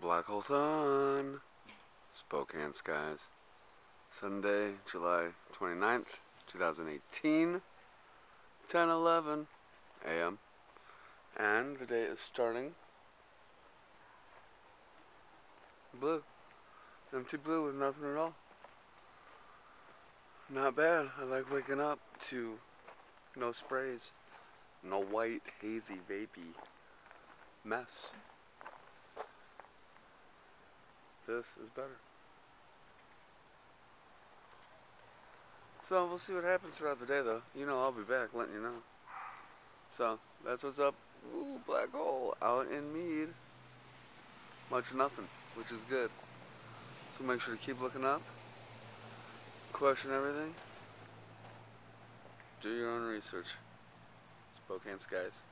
Black hole sun. Spokane skies. Sunday, July 29th, 2018. 10:11 a.m. And the day is starting blue. Empty blue with nothing at all. Not bad. I like waking up to no sprays. No white, hazy, vapey mess. This is better. So we'll see what happens throughout the day though. You know I'll be back letting you know. So that's what's up. Ooh, black hole out in Mead. Much nothing, which is good. So make sure to keep looking up. Question everything. Do your own research. Spokane skies.